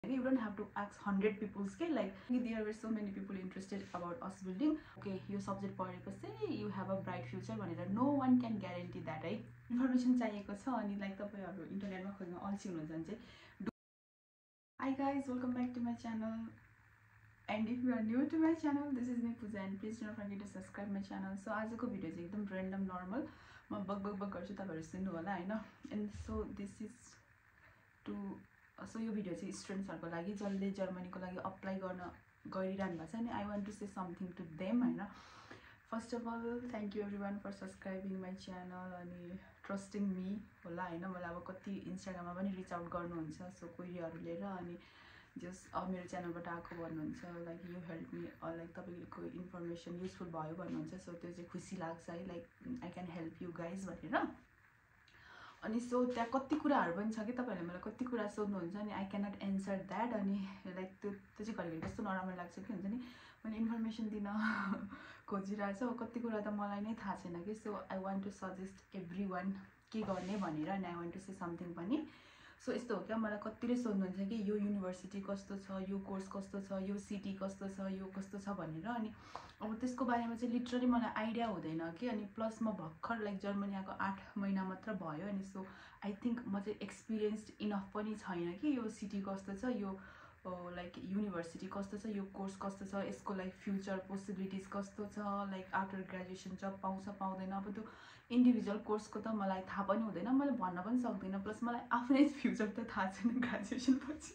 You don't have to ask 100 people like there were so many people interested about Ausbuilding. Okay, your subject पढेपछि you have a bright future भनेर no one can guarantee that है. Information चाहिएको छ अनि like तपाईहरु इन्टरनेटमा खोज्न अल्छी हुनुहुन्छ भने चाहिँ Hi guys, welcome back to my channel. And if you are new to my channel, this is me Puja and please do not forget to subscribe my channel. So आजको भिडियो चाहिँ एकदम random normal म बक गर्छु तपाईहरु सुन्नु होला हैन. And so this is to so यो भिडियो चाहिँ स्टुडेन्ट्सहरुको लागि जसले जर्मनीको लागि अप्लाई गर्न गरिरहनु भएको छ नि I want to say something to them हैन. First of all, thank you everyone for subscribing my channel अनि trusting me होला हैन. मलाई अब कति इन्स्टाग्राममा पनि रिच आउट गर्नुहुन्छ सो क्वेरीहरुले र अनि जस्ट मेरो च्यानलबाट आको भन्नुहुन्छ like you help me like तपाईको इन्फर्मेसन युजफुल भयो भन्नुहुन्छ सो त्यो चाहिँ खुसी लाग्छ है like I can help you guys भनेर. अनि सो त्यहाँ कति कुराहरु पनि छ कि तपाईहरुले मलाई कति कुरा सोध्नुहुन्छ अनि I can not answer that अनि लाइक त्यो चाहिँ घरिघरि कस्तो नराम्रो लाग्छ कि हुन्छ नि मैले इन्फर्मेसन दिन खोजिरहेको छु कति कुरा त मलाई नै थाहा छैन कि so I want to suggest everyone के गर्ने भनेर अनि I want to say something पनि. सो यस्तो हो क्या मलाई कतिले सोध्नुहुन्छ कि यो युनिभर्सिटी कस्तो छ यो कोर्स कस्तो छ यो सिटी कस्तो छ यो कस्तो छ भनेर अनि अब त्यसको बारेमा चाहिँ लिटरली मलाई आइडिया हुँदैन कि अनि प्लस म भर्खर लाइक जर्मनी आएको 8 महिना मात्र भयो अनि सो आई थिंक म चाहिँ एक्सपिरियन्स्ड इनफ पनि छैन कि यो सिटी कस्तो छ यो लाइक युनिभर्सिटी कस्तो छ यो कोर्स कस्तो छ यसको लाइक फ्युचर पोसिबिलिटिज कस्तो छ लाइक आफ्टर ग्रेजुएसन जब पाउँछ पाउँदैन अब त्यो इन्डिभिजुअल कोर्सको त मलाई थाहा पनि हुँदैन मैले भन्न पनि सक्दिनँ प्लस मलाई आफ्नै फ्युचर त थाहा छैन ग्रेजुएसन पछि.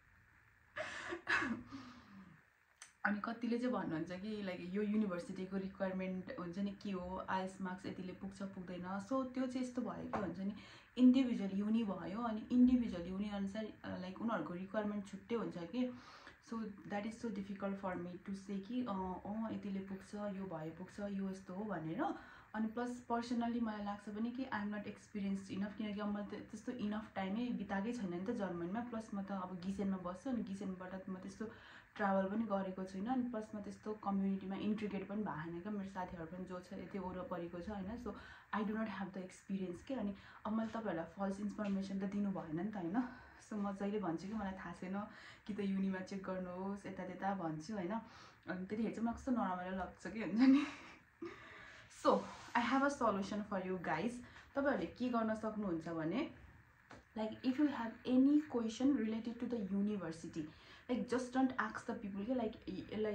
अनि कतिले चाहिँ भन्नुहुन्छ कि लाइक यो युनिभर्सिटीको रिक्वायरमेन्ट हुन्छ नि के हो आइएस मार्क्स यतिले पुग्छ पुग्दैन सो त्यो चाहिँ यस्तो भयो कि हुन्छ नि इन्डिभिजुअल युनि भयो अनि इन्डिभिजुअल युनि अनुसार लाइक उनीहरूको रिक्वायरमेन्ट छुट्टै हुन्छ कि so that is so difficult for me to say कि यतिले पुग्छ यो भए पुग्छ यो यस्तो हो भनेर. अनि प्लस पर्सनली मलाई लाग्छ पनि कि I am not experienced enough किनकि अब मैले त्यस्तो इनफ टाइमै बिताएकै छैन नि त जर्मनीमा प्लस म त अब गिसेनमा बस्छु अनि गिसेनबाट म त्यस्तो ट्राभल पनि गरेको छुइनँ अनि प्लस म त्यस्तो कम्युनिटीमा इन्ट्रिग्रेट पनि भएन क्या मेरो साथीहरू पनि जो छ यति वरपरिको छ हैन so I do not have the experience के अनि अब मैले तपाईहरुलाई फल्स इन्फर्मेसन त दिनु भएन नि त हैन सो म जहिले भन्छु कि मलाई थाहा छैन कि त युनिमा चेक गर्नुहोस् यता त्यता भन्छु हैन अनि त्यतिखेर चाहिँ मलाई कस्तो नराम्रो लाग्छ कि हुन्छ नि. So I have a solution for you guys तपाईहरुले के गर्न सक्नुहुन्छ भने like if you have any question related to the university like just don't ask the people के लाइक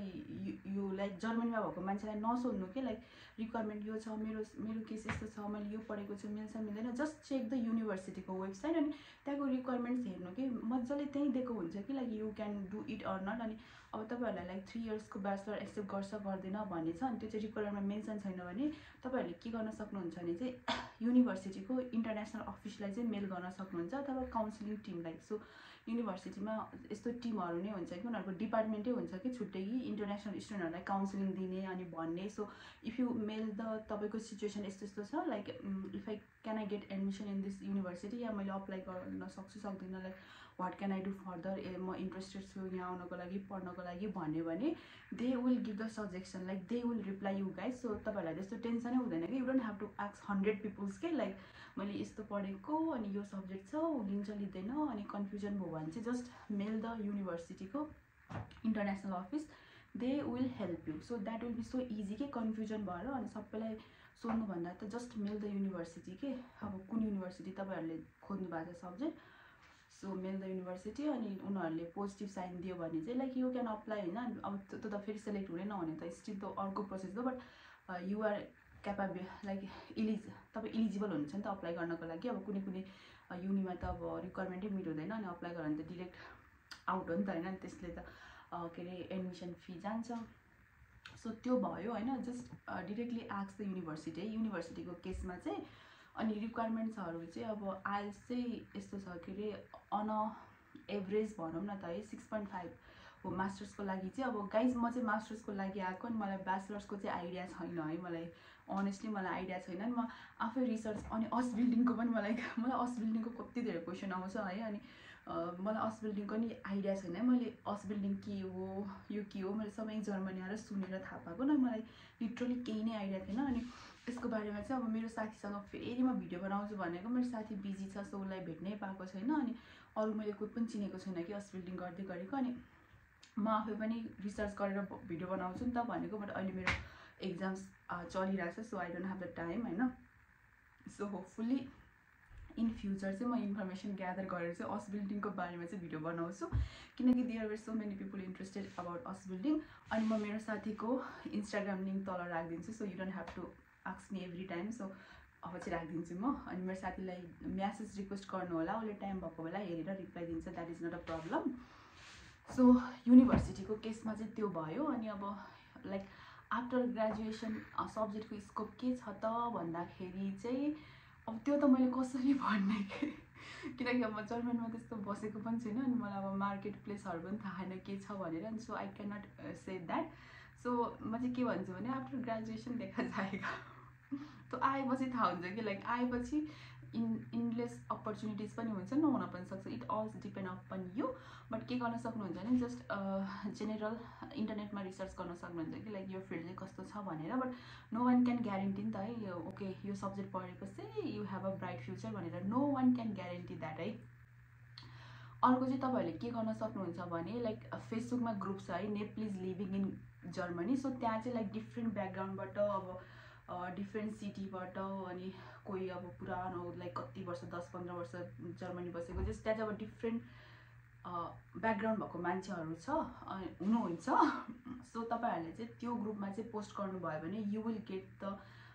यो लाइक जर्मनीमा भएको मान्छेलाई नसोध्नु के लाइक रिक्वायरमेन्ट यो छ मेरो केस यस्तो छ मैले यो पढेको छु मिल्छ मिल्दैन जस्ट चेक द युनिभर्सिटीको वेबसाइट अनि त्यहाँको रिक्वायरमेन्ट्स हेर्नु कि मजाले त्यहीँ दिएको हुन्छ कि like you can do it or not अनि अब तपाईहरुलाई लाइक 3 इयर्सको ब्याचलर एक्सेप्ट गर्छ गर्दैन भन्ने छ अनि त्यो चाहिँ रिक्वायरमेन्टमा मेन्सन छैन भने तपाईहरुले के गर्न सक्नुहुन्छ भने चाहिँ युनिभर्सिटीको इन्टरनेसनल अफिसलाई चाहिँ मेल गर्न सक्नुहुन्छ अथवा काउन्सिलिङ टिमलाई. सो युनिभर्सिटीमा यस्तो टिमहरु नै हुन्छ कि उनीहरुको डिपार्टमेन्टै हुन्छ कि छुट्टै कि इन्टरनेसनल स्टुडेन्टहरुलाई काउन्सिलिङ दिने अनि भन्ने. So if you mail the तपाईको सिचुएसन यस्तो यस्तो छ like if I can I get admission in this university या मैले अप्लाई गर्न सक्छु सक्दिनँ like what can I do further म इन्ट्रेस्टेड छु यहाँ आउनको लागि पढ्नको लागि भन्यो भने they will give the suggestion like they will reply you guys. So तपाईहरुलाई त्यस्तो टेन्सनै हुँदैन कि you don't have to ask 100 people's के लाइक मैले यस्तो पढेको अनि यो सब्जेक्ट छ लिन्छ लिँदैन अनि कन्फ्युजन भयो भने चाहिँ जस्ट मेल द युनिभर्सिटीको international office they will help you. So that will be so easy के कन्फ्युजन भएर अनि सबैलाई सोध्नुभन्दा त जस्ट मेल द युनिभर्सिटी के अब कुन युनिभर्सिटी तपाईहरुले खोज्नु भएको छ subject so mail the university अनि उनीहरूले पोजिटिभ साइन दियो भने चाहिँ लाइक यु क्यान अप्लाई हैन अब त्यो त फेरि सेलेक्ट हुने नहुने त स्टिल त अर्को प्रोसेस हो but you are capable like तपाईँ इलिजिबल हुनुहुन्छ नि त अप्लाई गर्नको लागि. अब कुनै कुनै युनिमा त अब रिक्वायरमेन्टै मिट हुँदैन अनि अप्लाई गर्यो भने त डिरेक्ट आउट हो नि त हैन त्यसले त के अरे एडमिसन फी जान्छ. सो त्यो भयो हैन just directly ask the university युनिभर्सिटीको केसमा चाहिँ अनि रिक्वायरमेन्ट्सहरु चाहिँ अब आइएल्स चाहिँ यस्तो छ के अरे अन एभरेज भनौँ न त है 6.5 हो मास्टर्सको लागि चाहिँ. अब गाइज म चाहिँ मास्टर्सको लागि आएको अनि मलाई ब्याचलर्सको चाहिँ आइडिया छैन है मलाई अनेस्टली मलाई आइडिया छैन नि म आफै रिसर्च अनि असबिल्डिङको पनि मलाई असबिल्डिङको कति धेरै क्वेसन आउँछ है अनि मलाई असबिल्डिङको नि आइडिया छैन है मैले असबिल्डिङ के हो यो के हो मैले सबै जर्मनी आएर सुनेर थाहा पाएको न मलाई लिटरली केही नै आइडिया थिएन. अनि यसको बारेमा चाहिँ अब मेरो साथीसँग फेरि म भिडियो बनाउँछु भनेको मेरो साथी बिजी छ सो उसलाई भेट्नै पाएको छैन अनि अरू मैले कोही पनि चिनेको छैन कि अस्बिल्डिङ गर्दै गरेको। अनि म आफै पनि रिसर्च गरेर भिडियो बनाउँछु नि त भनेको, बट अहिले मेरो एक्जाम्स चलिरहेको छ, so I don't have the time होइन। सो होपफुल्ली इन फ्युचर चाहिँ म इन्फर्मेसन ग्यादर गरेर चाहिँ अस्बिल्डिङको बारेमा चाहिँ भिडियो बनाउँछु, किनकि there were so many people interested about अस्बिल्डिङ। अनि म मेरो साथीको इन्स्टाग्राम लिङ्क तल राखिदिन्छु, so you don't have to ask me every time. So अब चाहिँ राखिदिन्छु म। अनि मेरो साथीलाई म्यासेज रिक्वेस्ट गर्नु होला, उसले टाइम भएको बेला हेरेर रिप्लाई दिन्छ, that is not a problem. So युनिभर्सिटीको केसमा चाहिँ त्यो भयो। अनि अब लाइक आफ्टर ग्रेजुएसन सब्जेक्टको स्कोप के छ त भन्दाखेरि चाहिँ अब त्यो त मैले कसरी भन्ने किनकि अब म जर्मनमा त्यस्तो बसेको पनि छैन, अनि मलाई अब मार्केट प्लेसहरू पनि थाहा छैन के छ भनेर, अनि so I can not say that. So म चाहिँ के भन्छु भने आफ्टर ग्रेजुएसन देखा जाएगा। त्यो आएपछि थाहा हुन्छ कि लाइक आएपछि इन्डलेस अपर्च्युनिटिज पनि हुन्छ, नहुन पनि सक्छ, it also depend upon you. But के गर्न सक्नुहुन्छ भने जस्ट जेनरल इन्टरनेटमा रिसर्च गर्न सक्नुहुन्छ कि लाइक यो फिल्ड चाहिँ कस्तो छ भनेर, but no one can guarantee नि त है, यो ओके यो सब्जेक्ट पढेपछि you have a bright future भनेर no one can guarantee that है। अर्को चाहिँ तपाईँहरूले के गर्न सक्नुहुन्छ भने लाइक फेसबुकमा ग्रुप छ है, Nepalese living in Germany. So त्यहाँ चाहिँ लाइक डिफ्रेन्ट ब्याकग्राउन्डबाट अब डिफ्रेन्ट सिटीबाट, अनि कोही अब पुरानो लाइक कति वर्ष 10-15 वर्ष जर्मनी बसेको, जस्ट त्यहाँ चाहिँ अब डिफ्रेन्ट ब्याकग्राउन्ड भएको मान्छेहरू हुनुहुन्छ। सो तपाईँहरूले चाहिँ त्यो ग्रुपमा चाहिँ पोस्ट गर्नुभयो भने you will get the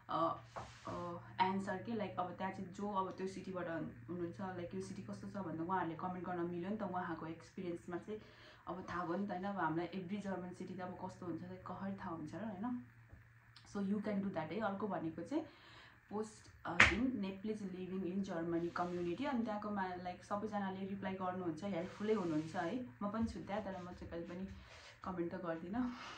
answer के लाइक अब त्यहाँ चाहिँ जो अब त्यो सिटीबाट हुनुहुन्छ, लाइक यो सिटी कस्तो छ भनेर उहाँहरूले कमेन्ट गर्न मिल्यो नि त, उहाँको एक्सपिरियन्समा चाहिँ अब थाहा भयो नि त होइन। अब हामीलाई एभ्री जर्मन सिटी चाहिँ अब कस्तो हुन्छ चाहिँ कसरी थाहा हुन्छ र होइन। So you can do that है। अर्को भनेको चाहिँ post in Nepalese living in Germany community. अनि त्यहाँको लाइक सबैजनाले रिप्लाई गर्नुहुन्छ, हेल्पफुलै हुनुहुन्छ है। म पनि छु त्यहाँ, तर म चाहिँ कहिले पनि कमेन्ट त गर्दिनँ।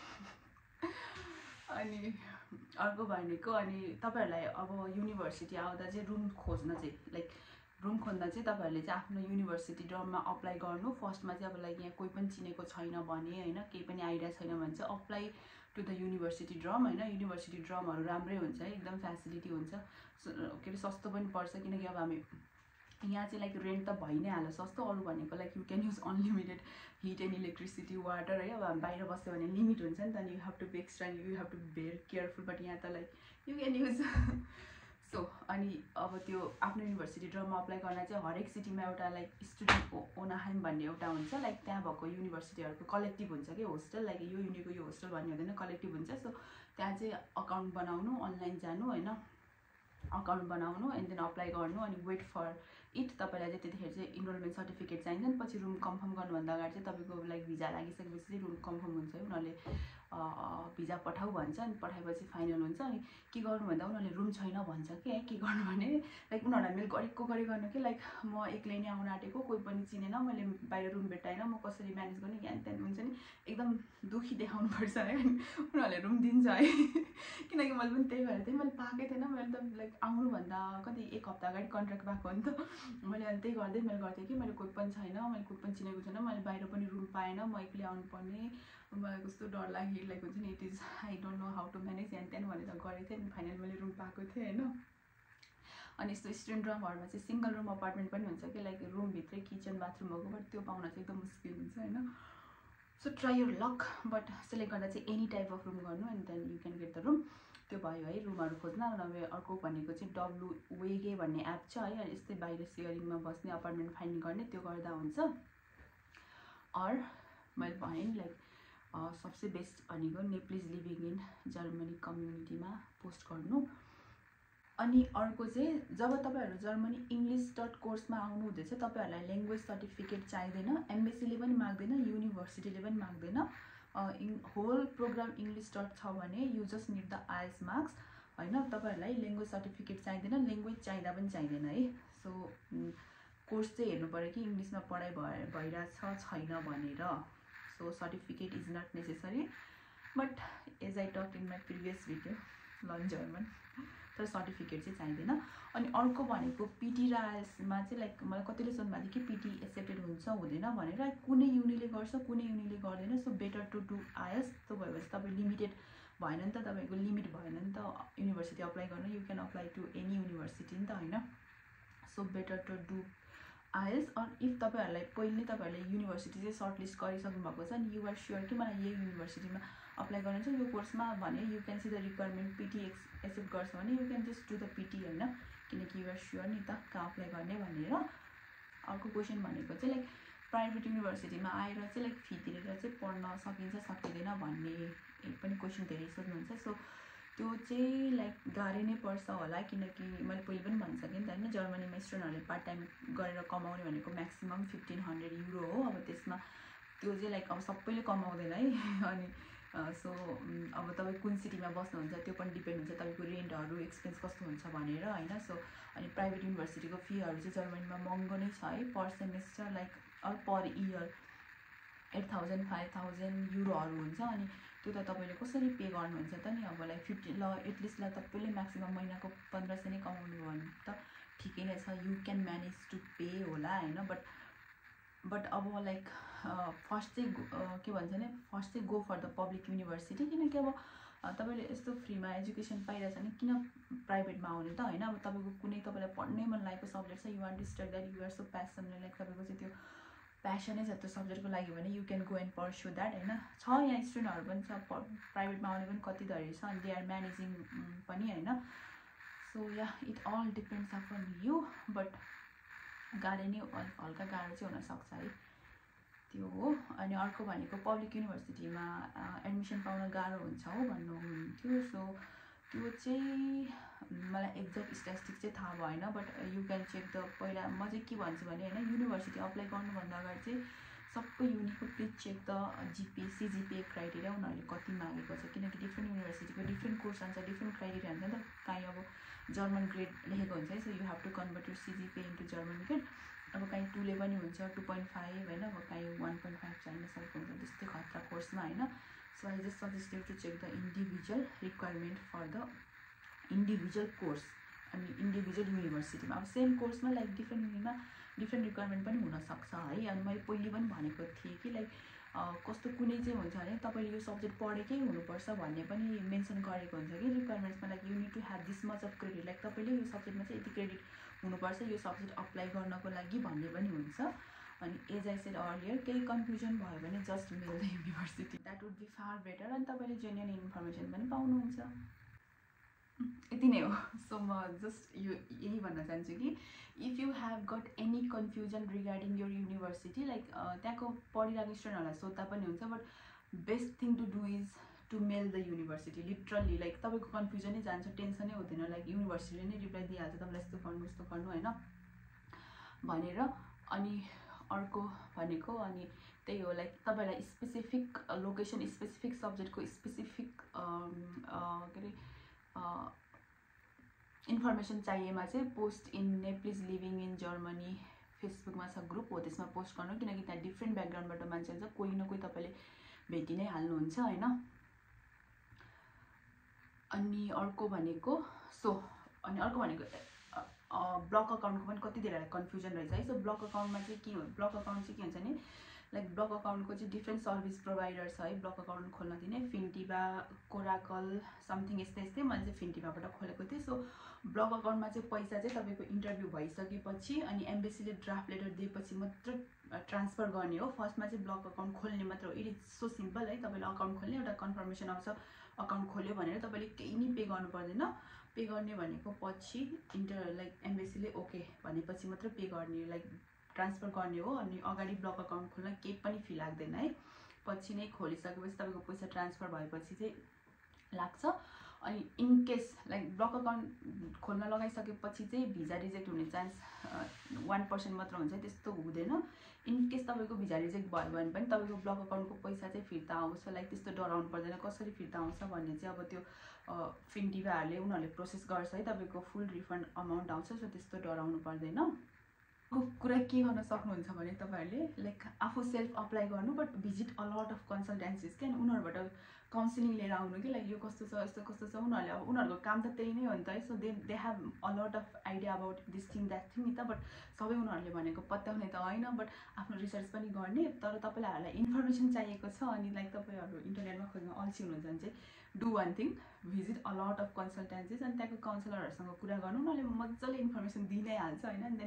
अनि अर्को भनेको अनि तपाईँहरूलाई अब युनिभर्सिटी आउँदा चाहिँ रुम खोज्न चाहिँ लाइक रुम खोज्दा चाहिँ तपाईँहरूले चाहिँ आफ्नो युनिभर्सिटी ड्रममा अप्लाई गर्नु। फर्स्टमा चाहिँ अब लाइक यहाँ कोही पनि चिनेको छैन भने होइन, केही पनि आइडिया छैन भने चाहिँ apply to the university dorm होइन। युनिभर्सिटी ड्रमहरू राम्रै हुन्छ है, एकदम फेसिलिटी हुन्छ, के अरे सस्तो पनि पर्छ, किनकि अब हामी यहाँ चाहिँ लाइक रेन्ट त भइ नै हाल्यो सस्तो। अरू भनेको like you can use unlimited heat and electricity water है। अब हामी बाहिर बस्यो भने लिमिट हुन्छ नि त, अनि you have to be extra, you have to be very careful. But यहाँ त like you can use. So अनि अब त्यो आफ्नो युनिभर्सिटी ड्रममा अप्लाई गर्न चाहिँ हरेक सिटीमा एउटा लाइक स्टुडेन्ट ओनाहाइम भन्ने एउटा हुन्छ, लाइक त्यहाँ भएको युनिभर्सिटीहरूको कलेक्टिभ हुन्छ कि होस्टेल, लाइक यो युनिको यो होस्टेल भन्ने हुँदैन, कलेक्टिभ हुन्छ। सो त्यहाँ चाहिँ अकाउन्ट बनाउनु, अनलाइन जानु होइन, अकाउन्ट बनाउनु एन्ड देन अप्लाई गर्नु, अनि वेट फर इट। तपाईँलाई चाहिँ त्यतिखेर चाहिँ इनरोलमेन्ट सर्टिफिकेट चाहिन्छ नि, पछि रुम कन्फर्म गर्नुभन्दा अगाडि चाहिँ तपाईँको लाइक भिजा लागिसकेपछि चाहिँ रुम कन्फर्म हुन्छ है, उनीहरूले भिजा पठाऊ भन्छ, अनि पठाएपछि फाइनल हुन्छ। अनि के गर्नु भन्दा उनीहरूले रुम छैन भन्छ कि है, के गर्नु भने लाइक उनीहरूलाई मैले गरेको गर्नु कि लाइक म एक्लै नै आउन आँटेको, कोही पनि चिनेन, मैले बाहिर रुम भेटाएन, म कसरी म्यानेज गर्ने यहाँ त्यहाँ हुन्छ नि, एकदम दुखी देखाउनुपर्छ है। उनीहरूले रुम दिन्छ है। किनकि मैले पनि त्यही भएर थिएँ, मैले पाएकै थिएन। मैले त लाइक आउनुभन्दा कति 1 हप्ता अगाडि कन्ट्र्याक्ट भएको हो नि त। मैले अनि त्यही गर्दै मैले गर्थेँ कि मैले कोही पनि छैन, मैले कोही पनि चिनेको छैन, मैले बाहिर पनि रुम पाएन, म एक्लै आउनुपर्ने, मलाई कस्तो डर लाग्यो, लाइक हुन्छ नि it is I don't know how to manage यहाँ त्यहाँ भनेर गरेको थिएँ। अनि फाइनल मैले रुम पाएको थिएँ होइन। अनि यस्तो स्टुडेन्ट ड्रमहरूमा चाहिँ सिङ्गल रुम अपार्टमेन्ट पनि हुन्छ कि लाइक रुमभित्रै किचन बाथरुमहरूको, बट त्यो पाउन चाहिँ एकदम मुस्किल हुन्छ होइन। So try your luck, but select गर्दा चाहिँ एनी टाइप अफ रुम गर्नु, and then you can get the room. त्यो भयो है रुमहरू खोज्न। नभए अर्को भनेको चाहिँ डब्लु वेगे भन्ने एप छ है, यस्तै बाहिर सेयरिङमा बस्ने अपार्टमेन्ट फाइन्ड गर्ने, त्यो गर्दा हुन्छ। अर मैले भने नि लाइक सबसे बेस्ट भनेको नेप्लिज लिभिङ इन जर्मनी कम्युनिटीमा पोस्ट गर्नु। अनि अर्को चाहिँ जब तपाईँहरू जर्मनी इङ्ग्लिस कोर्समा आउनु हुँदैछ, तपाईँहरूलाई ल्याङ्ग्वेज सर्टिफिकेट चाहिँदैन, एम्बेसीले पनि माग्दैन, युनिभर्सिटीले पनि माग्दैन, होल प्रोग्राम इङ्ग्लिस छ भने you just need the IELTS marks होइन। तपाईँहरूलाई ल्याङ्ग्वेज सर्टिफिकेट चाहिँदैन, ल्याङ्ग्वेज चाहिँदा पनि चाहिँदैन है। सो कोर्स चाहिँ हेर्नु पऱ्यो कि इङ्ग्लिसमा पढाइ भइरहेछ छैन भनेर। So certificate is not necessary, but as I talk in my previous video learn German, तर सर्टिफिकेट चाहिँ चाहिँदैन। अनि अर्को भनेको पिटी र आइएल्समा चाहिँ लाइक मलाई कतिले सोध्नु भएको थियो कि पिटी एक्सेप्टेड हुन्छ हुँदैन भनेर, कुनै युनिले गर्छ कुनै युनिले गर्दैन। So better to do IELTS. त्यो भएपछि तपाईँ लिमिटेड भएन नि त, तपाईँको लिमिट भएन नि त युनिभर्सिटी अप्लाई गर्नु, you can apply to any university नि त होइन। So better to do IELTS if तपाईहरुलाई पहिले तपाईहरुले युनिभर्सिटी चाहिँ सर्टलिस्ट गरिसक्नु भएको छ नि यु आर स्योर कि मलाई यही युनिभर्सिटीमा अप्लाई गर्नु छ यो कोर्समा भने you can see the requirement PT accept गर्छ भने you can just do the PT हैन किनकि यु आर स्योर नि त कहाँ अप्लाई गर्ने भनेर अर्को क्वेशन भनेको चाहिँ लाइक प्राइभेट युनिभर्सिटीमा आएर चाहिँ लाइक फी तिरेर चाहिँ पढ्न सकिन्छ सकिँदैन भन्ने पनि क्वेशन धेरै सोध्नुहुन्छ सो त्यो चाहिँ लाइक गाह्रै नै पर्छ होला किनकि मैले पहिले पनि भनिसकेँ नि त हैन जर्मनीमा स्टुडेन्टहरूले पार्ट टाइम गरेर कमाउने भनेको म्याक्सिमम 1500 युरो हो अब त्यसमा त्यो चाहिँ लाइक अब सबैले कमाउँदैन है अनि सो अब तपाईँ कुन सिटीमा बस्नुहुन्छ त्यो पनि डिपेन्ड हुन्छ तपाईँको रेन्टहरू एक्सपेन्स कस्तो हुन्छ भनेर हैन सो अनि प्राइभेट युनिभर्सिटीको फीहरू चाहिँ जर्मनीमा महँगो नै छ है per semester like per year 8000 5000 युरोहरू हुन्छ अनि त्यो त तपाईले कसरी पे गर्नुहुन्छ त नि अब लाइक 50 ल एटलिस्ट ल तपाईले म्याक्सिमम महिनाको 1500 नै कमाउनु भयो भने त ठिकै नै छ you can manage to pay होला हैन बट अब लाइक फर्स्ट चाहिँ के भन्छ नि फर्स्ट चाहिँ go for the public university किनकि अब तपाईले यस्तो फ्रीमा एजुकेसन पाइरहेछ भने किन प्राइभेटमा आउने त हैन अब तपाईको कुनै तपाईलाई पढ्नै मन लागेको सब्जेक्ट छ you want to study that you are so passionate like तपाईको चाहिँ त्यो प्यासनै छ त्यो सब्जेक्टको लागि भने you can go and pursue that हैन छ यहाँ स्टुडेन्टहरू पनि छ प्राइभेटमा आउने पनि कति धरी छ अनि दे आर म्यानेजिङ पनि हैन so yeah it all depends upon you but गाह्रो नै हल्का गाह्रो चाहिँ हुनसक्छ है त्यो हो अनि अर्को भनेको पब्लिक युनिभर्सिटीमा एडमिसन पाउन गाह्रो हुन्छ हो भन्नुहुन्थ्यो सो त्यो चाहिँ मलाई एक्ज्याक्ट स्ट्याटिस्टिक्स चाहिँ थाहा भएन but you can check the पहिला म चाहिँ के भन्छु भने हैन युनिभर्सिटी अप्लाई गर्नुभन्दा अगाडि चाहिँ सबै युनिको please check the GPA CGPA criteria उनीहरूले कति मागेको छ किनकि डिफ्रेन्ट युनिभर्सिटीको डिफ्रेन्ट कोर्स हुन्छ डिफ्रेन्ट क्राइटेरिया हुन्छ नि त कहीँ अब जर्मन ग्रेड लेखेको हुन्छ है so you have to convert your CGPA into German grade अब कहीँ 2 ले पनि हुन्छ 2.5 हैन अब कहीँ 1.5 चाहिन सक्छ हुन्छ त्यस्तै खतरा कोर्समा हैन so I just suggest you to check the individual requirement for the individual course अनि इन्डिभिजुअल युनिभर्सिटीमा अब सेम कोर्समा लाइक डिफ्रेन्ट रिक्वायरमेन्ट पनि हुनसक्छ है अनि मैले पहिले पनि भनेको थिएँ कि लाइक कस्तो कुनै चाहिँ हुन्छ भने तपाईँले यो सब्जेक्ट पढेकै हुनुपर्छ भन्ने पनि मेन्सन गरेको हुन्छ कि रिक्वायरमेन्ट्समा like you need to have this much of credit like तपाईँले यो सब्जेक्टमा चाहिँ यति क्रेडिट हुनुपर्छ यो सब्जेक्ट अप्लाई गर्नको लागि भन्ने पनि हुन्छ अनि एज आई सेड अर्लियर केही कन्फ्युजन भयो भने just mail the university that would be far better अनि तपाईँले जेन्युन इन्फर्मेसन पनि पाउनुहुन्छ यति नै हो सो म जस्ट यो यही भन्न चाहन्छु कि if you have got any confusion regarding your university like त्यहाँको पढिरहेको स्टुडेन्टहरूलाई सोद्धा पनि हुन्छ but best thing to do is to mail the university literally like तपाईँको कन्फ्युजनै जान्छ टेन्सनै हुँदैन लाइक युनिभर्सिटीले नै रिप्लाई दिइहाल्छ तपाईँलाई यस्तो गर्नु होइन भनेर अनि अर्को भनेको अनि त्यही हो लाइक तपाईँलाई स्पेसिफिक लोकेसन स्पेसिफिक सब्जेक्टको स्पेसिफिक के अरे इन्फर्मेसन चाहिएमा चाहिँ post in Nepalese living in Germany फेसबुकमा छ ग्रुप हो त्यसमा पोस्ट गर्नु किनकि त्यहाँ डिफ्रेन्ट ब्याकग्राउन्डबाट मान्छे हुन्छ कोही न कोही तपाईँले भेटि नै हाल्नुहुन्छ होइन अनि अर्को भनेको ब्लक अकाउन्टको पनि कति धेरै कन्फ्युजन रहेछ है सो ब्लक अकाउन्टमा चाहिँ के हो ब्लक अकाउन्ट चाहिँ के हुन्छ नि लाइक ब्लक अकाउन्टको चाहिँ डिफ्रेन्ट सर्भिस प्रोभाइडर छ है ब्लक अकाउन्ट खोल्न दिने फिन्टिभा कोराकल समथिङ यस्तै मैले चाहिँ फिन्टिभाबाट खोलेको थिएँ सो ब्लक अकाउन्टमा चाहिँ पैसा चाहिँ तपाईँको इन्टरभ्यू भइसकेपछि अनि एम्बेसीले ड्राफ्ट लेटर दिएपछि मात्र ट्रान्सफर गर्ने हो फर्स्टमा चाहिँ ब्लक अकाउन्ट खोल्ने मात्र हो इट इज सो सिम्पल है तपाईँले अकाउन्ट खोल्ने एउटा कन्फर्मेसन आउँछ अकाउन्ट खोल्यो भनेर तपाईँले केही नि पे गर्नु पर्दैन पे गर्ने भनेको पछि लाइक एम्बेसीले ओके भनेपछि मात्र पे गर्ने लाइक ट्रान्सफर गर्ने हो अनि अगाडि ब्लक अकाउन्ट खोल्न केही पनि फी लाग्दैन है पछि नै खोलिसकेपछि तपाईँको पैसा ट्रान्सफर भएपछि चाहिँ लाग्छ अनि in case like block account खोल्न लगाइसकेपछि चाहिँ भिजा रिजेक्ट हुने चान्स 1% मात्र हुन्छ त्यस्तो हुँदैन इन केस तपाईँको भिजा रिजेक्ट भयो भने पनि तपाईँको ब्लक अकाउन्टको पैसा चाहिँ फिर्ता आउँछ लाइक त्यस्तो डराउनु पर्दैन कसरी फिर्ता आउँछ भन्ने चाहिँ अब त्यो फिन्टिभाहरूले उनीहरूले प्रोसेस गर्छ है तपाईँको फुल रिफन्ड अमाउन्ट आउँछ सो त्यस्तो डराउनु पर्दैन कुरा के गर्न सक्नुहुन्छ भने तपाईँहरूले लाइक आफू सेल्फ अप्लाई गर्नु but visit a lot of consultancies क्या उनीहरूबाट काउन्सिलिङ लिएर आउनु कि लाइक यो कस्तो छ यस्तो कस्तो छ उनीहरूले अब उनीहरूको काम त त्यही नै हो नि त है so they have a lot of idea about this thing that thing नि त बट सबै उनीहरूले भनेको पत्याउने त होइन बट आफ्नो रिसर्च पनि गर्ने तर तपाईँलाई इन्फर्मेसन चाहिएको छ अनि लाइक तपाईँहरू इन्टरनेटमा खोज्न अल्छी हुनुहुन्छ भने चाहिँ do one thing visit a lot of consultancies अनि त्यहाँको काउन्सिलरहरूसँग कुरा गर्नु उनीहरूले मजाले इन्फर्मेसन दिइ नै हाल्छ होइन अनि देन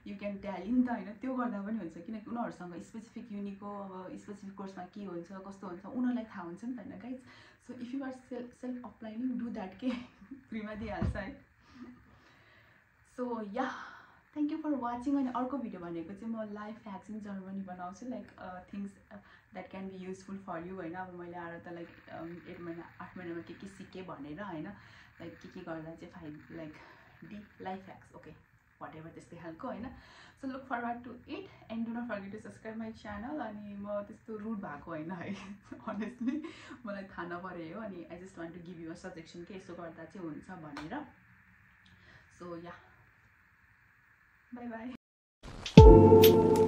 यु क्यान ट्याली नि त होइन, त्यो गर्दा पनि हुन्छ किनकि उनीहरूसँग स्पेसिफिक युनिको अब स्पेसिफिक कोर्समा के हुन्छ कस्तो हुन्छ उनीहरूलाई थाहा हुन्छ नि त होइन guys. So if you are self applying do that के फ्रीमा दिइहाल्छ है। So yeah thank you for watching. अनि अर्को भिडियो भनेको चाहिँ म लाइफ ह्याक्स इन जर्मनी बनाउँछु, like things that can be useful for you होइन। अब मैले आएर त लाइक 8 महिना 8 महिनामा के सिकेँ भनेर होइन, लाइक के गर्दा चाहिँ five like life hacks okay whatever त्यस्तै खालको होइन। So look forward to it and do not forget to subscribe my channel. अनि म त्यस्तो रुड भएको होइन है अनेस्टली मलाई थाहा नपऱ्यो हो, अनि I just want to give you a suggestion के यसो गर्दा चाहिँ हुन्छ भनेर। So yeah bye by.